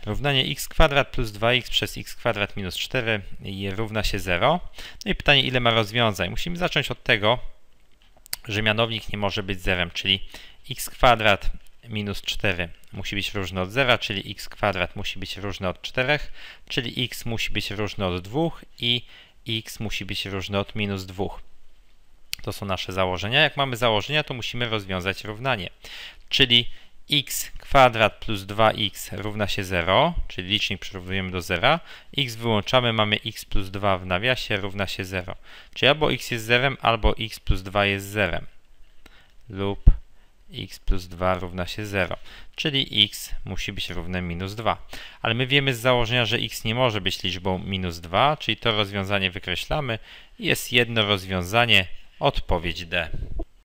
Równanie x kwadrat plus 2x przez x kwadrat minus 4 równa się 0. No i pytanie, ile ma rozwiązań? Musimy zacząć od tego, że mianownik nie może być zerem, czyli x kwadrat minus 4 musi być różny od 0, czyli x kwadrat musi być różny od 4, czyli x musi być różny od 2 i x musi być różny od minus 2. To są nasze założenia. Jak mamy założenia, to musimy rozwiązać równanie. Czyli x kwadrat plus 2x równa się 0, czyli licznik przyrównujemy do 0. X wyłączamy, mamy x plus 2 w nawiasie równa się 0. Czyli albo x jest zerem, albo x plus 2 jest zerem. Lub x plus 2 równa się 0. Czyli x musi być równe minus 2. Ale my wiemy z założenia, że x nie może być liczbą minus 2, czyli to rozwiązanie wykreślamy. Jest jedno rozwiązanie, odpowiedź D.